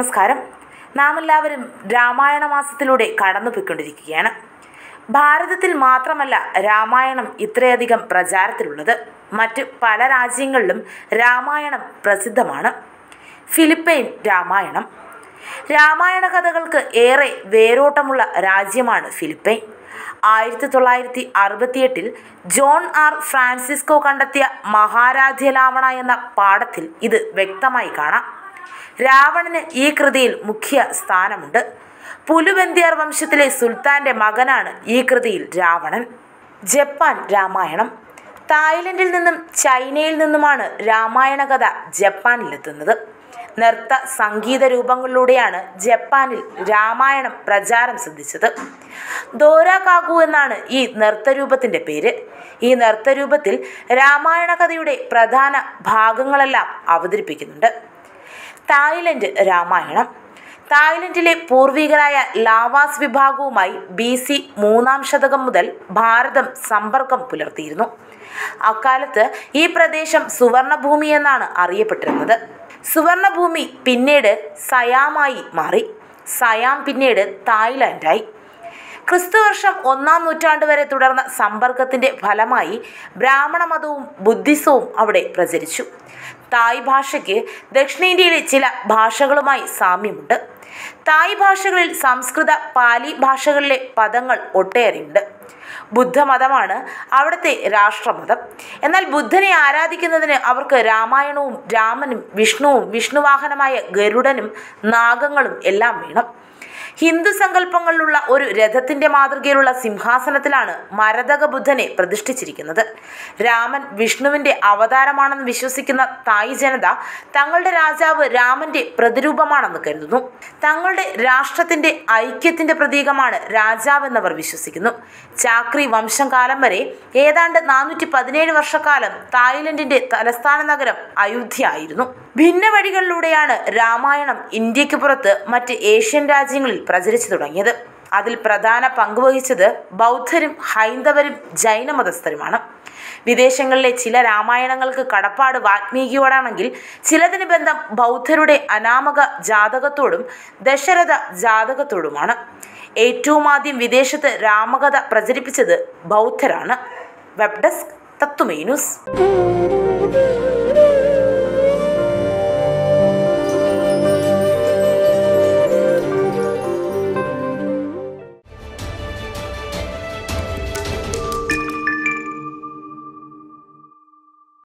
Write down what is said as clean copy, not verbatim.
നമസ്കാരം. നാം എല്ലാവരും രാമായണ മാസത്തിലൂടെ കടന്നുപോയിക്കൊണ്ടിരിക്കുകയാണ്. ഭാരതത്തിൽ മാത്രമല്ല രാമായണം ഇത്രയധികം പ്രചാരത്തിലുള്ളത്. മറ്റ് പല രാജ്യങ്ങളിലും രാമായണം പ്രസിദ്ധമാണ്. ഫിലിപ്പൈൻ രാമായണം. രാമായണ കഥകൾക്ക് ഏറെ വേരോട്ടമുള്ള രാജ്യമാണ് ഫിലിപ്പൈൻ. 1968 ജോൺ ആർ ഫ്രാൻസിസ്കോ കണ്ടെത്തിയ മഹാരാധ്യ രാവണ എന്ന പാഠത്തിൽ ഇത് വ്യക്തമായി കാണാം. രാവണന് ഈ കൃതിയിൽ മുഖ്യ സ്ഥാനമുണ്ട്. പുലുബന്തിയാർ വംശത്തിലെ സുൽത്താൻ്റെ മകനാണ് ഈ കൃതിയിൽ രാവണൻ. ജപ്പാൻ രാമായണം. തായ്ലൻഡിൽ നിന്നും ചൈനയിൽ നിന്നുമാണ് രാമായണ കഥ ജപ്പാനിലെത്തുന്നത്. നൃത്ത സംഗീത രൂപങ്ങളിലൂടെയാണ് ജപ്പാനിൽ രാമായണം പ്രചാരം സിദ്ധിച്ചത്. ദോരാകാഗു എന്നാണ് ഈ നൃത്തരൂപത്തിൻ്റെ പേര്. ഈ നൃത്തരൂപത്തിൽ രാമായണ കഥയുടെ പ്രധാന ഭാഗങ്ങളെല്ലാം അവതരിപ്പിക്കുന്നുണ്ട്. തായ്ലൻഡ് രാമായണം. തായ്ലൻഡിലെ പൂർവികരായ ലാവാസ് വിഭാഗവുമായി BC 3-ാം ശതകം മുതൽ ഭാരതം സമ്പർക്കം പുലർത്തിയിരുന്നു. അക്കാലത്ത് ഈ പ്രദേശം സുവർണഭൂമി എന്നാണ് അറിയപ്പെട്ടിരുന്നത്. സുവർണഭൂമി പിന്നീട് സയാമായി മാറി. സയാം പിന്നീട് തായ്ലാൻഡായി. ക്രിസ്തുവർഷം 1-ാം നൂറ്റാണ്ട് വരെ തുടർന്ന സമ്പർക്കത്തിൻ്റെ ഫലമായി ബ്രാഹ്മണ മതവും ബുദ്ധിസവും അവിടെ പ്രചരിച്ചു. തായ് ഭാഷയ്ക്ക് ദക്ഷിണേന്ത്യയിലെ ചില ഭാഷകളുമായി സാമ്യമുണ്ട്. തായ് ഭാഷകളിൽ സംസ്കൃത, പാലി ഭാഷകളിലെ പദങ്ങൾ ഒട്ടേറെയുണ്ട്. ബുദ്ധമതമാണ് അവിടുത്തെ രാഷ്ട്രമതം. എന്നാൽ ബുദ്ധനെ ആരാധിക്കുന്നതിന് അവർക്ക് രാമായണവും രാമനും വിഷ്ണുവും വിഷ്ണുവാഹനമായ ഗരുഡനും നാഗങ്ങളും എല്ലാം വേണം. ഹിന്ദു സങ്കല്പങ്ങളിലുള്ള ഒരു രഥത്തിൻ്റെ മാതൃകയിലുള്ള സിംഹാസനത്തിലാണ് മരതക ബുദ്ധനെ പ്രതിഷ്ഠിച്ചിരിക്കുന്നത്. രാമൻ വിഷ്ണുവിൻ്റെ അവതാരമാണെന്ന് വിശ്വസിക്കുന്ന തായ് ജനത തങ്ങളുടെ രാജാവ് രാമൻ്റെ പ്രതിരൂപമാണെന്ന് കരുതുന്നു. തങ്ങളുടെ രാഷ്ട്രത്തിൻ്റെ ഐക്യത്തിൻ്റെ പ്രതീകമാണ് രാജാവെന്നവർ വിശ്വസിക്കുന്നു. ചാക്രി വംശം കാലം വരെ ഏതാണ്ട് 417 വർഷക്കാലം തായ്ലൻഡിൻ്റെ തലസ്ഥാന നഗരം അയോധ്യ ആയിരുന്നു. ഭിന്ന വഴികളിലൂടെയാണ് രാമായണം ഇന്ത്യക്ക് പുറത്ത് മറ്റ് ഏഷ്യൻ രാജ്യങ്ങളിൽ പ്രചരിച്ചു തുടങ്ങിയത്. അതിൽ പ്രധാന പങ്കുവഹിച്ചത് ബൗദ്ധരും ഹൈന്ദവരും ജൈനമതസ്ഥരുമാണ്. വിദേശങ്ങളിലെ ചില രാമായണങ്ങൾക്ക് കടപ്പാട് വാൽമീകിയോടാണെങ്കിൽ ചിലതിന് ബന്ധം ബൗദ്ധരുടെ അനാമക ജാതകത്തോടും ദശരഥ ജാതകത്തോടുമാണ്. ഏറ്റവും ആദ്യം വിദേശത്ത് രാമകഥ പ്രചരിപ്പിച്ചത് ബൗദ്ധരാണ്. Web desk Tattvamayi news.